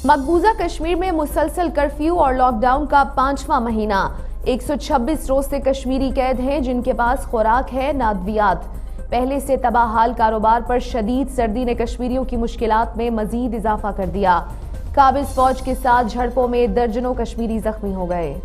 मकबूजा कश्मीर में मुसलसल कर्फ्यू और लॉकडाउन का 5वां महीना। 126 रोज से कश्मीरी कैद हैं जिनके पास खुराक है न अद्वियात। पहले से तबाहाल कारोबार पर शदीद सर्दी ने कश्मीरियों की मुश्किलात में मजीद इजाफा कर दिया। काबिज फौज के साथ झड़पों में दर्जनों कश्मीरी जख्मी हो गए।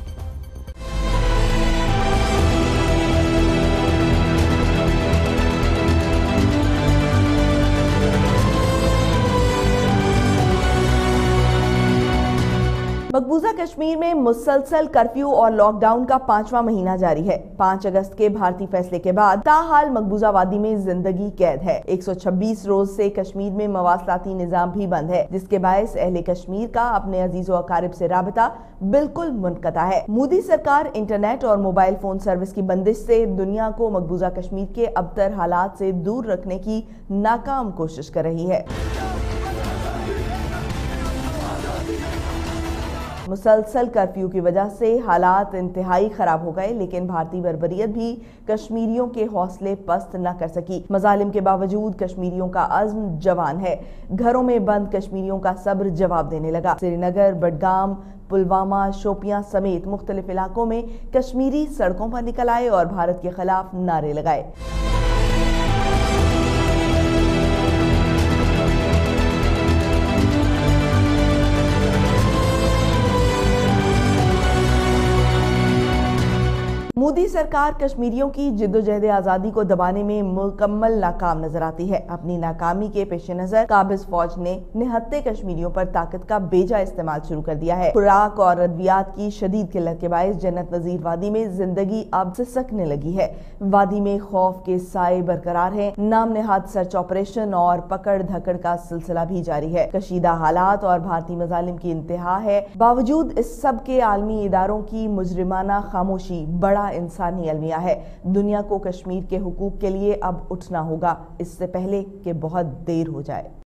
मकबूजा कश्मीर में मुसलसल कर्फ्यू और लॉकडाउन का 5वां महीना जारी है। 5 अगस्त के भारतीय फैसले के बाद ताहाल मकबूजा वादी में जिंदगी कैद है। 126 रोज से कश्मीर में मवासलाती निजाम भी बंद है, जिसके बायस अहले कश्मीर का अपने अजीजो अकारिब से राबता बिल्कुल मुनक़ता है। मोदी सरकार इंटरनेट और मोबाइल फोन सर्विस की बंदिश से दुनिया को मकबूजा कश्मीर के अबतर हालात से दूर रखने की नाकाम कोशिश कर रही है। मुसलसल कर्फ्यू की वजह से हालात इंतहाई खराब हो गए, लेकिन भारतीय बर्बरियत भी कश्मीरियों के हौसले पस्त न कर सकी। मजालिम के बावजूद कश्मीरियों का अज़्म जवान है। घरों में बंद कश्मीरियों का सब्र जवाब देने लगा। श्रीनगर, बडगाम, पुलवामा, शोपियां समेत मुख्तलिफ इलाकों में कश्मीरी सड़कों पर निकल आए और भारत के खिलाफ नारे लगाए। मोदी सरकार कश्मीरियों की जिद्दोजहद आज़ादी को दबाने में मुकम्मल नाकाम नजर आती है। अपनी नाकामी के पेश नजर काबिज फौज ने निहत्ते कश्मीरियों पर ताकत का बेजा इस्तेमाल शुरू कर दिया है। खुराक और अद्वियात की शदीद किल्लत के बायस जन्नत वजीर वादी में जिंदगी अब सिसकने लगी है। वादी में खौफ के साए बरकरार है। नाम नेहाद सर्च ऑपरेशन और पकड़ धकड़ का सिलसिला भी जारी है। कशीदा हालात और भारतीय मजालिम की इंतहा है। बावजूद इस सब के आलमी इदारों की मुजरिमाना खामोशी बड़ा इंसानी अलमिया है। दुनिया को कश्मीर के हुकूक के लिए अब उठना होगा, इससे पहले कि बहुत देर हो जाए।